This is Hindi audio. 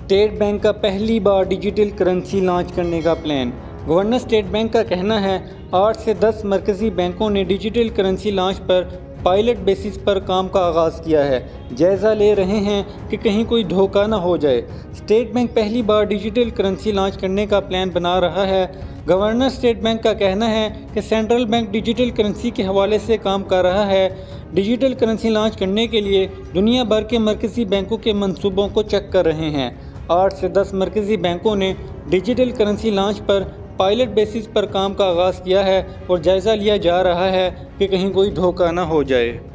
स्टेट बैंक का पहली बार डिजिटल करेंसी लॉन्च करने का प्लान। गवर्नर स्टेट बैंक का कहना है 8 से 10 मरकज़ी बैंकों ने डिजिटल करेंसी लॉन्च पर पायलट बेसिस पर काम का आगाज़ किया है। जायज़ा ले रहे हैं कि कहीं कोई धोखा न हो जाए। स्टेट बैंक पहली बार डिजिटल करेंसी लॉन्च करने का प्लान बना रहा है। गवर्नर स्टेट बैंक का कहना है कि सेंट्रल बैंक डिजिटल करेंसी के हवाले से काम कर रहा है। डिजिटल करेंसी लॉन्च करने के लिए दुनिया भर के मरकज़ी बैंकों के मंसूबों को चेक कर रहे हैं। 8 से 10 मरकज़ी बैंकों ने डिजिटल करेंसी लॉन्च पर पायलट बेसिस पर काम का आगाज़ किया है और जायज़ा लिया जा रहा है कि कहीं कोई धोखा न हो जाए।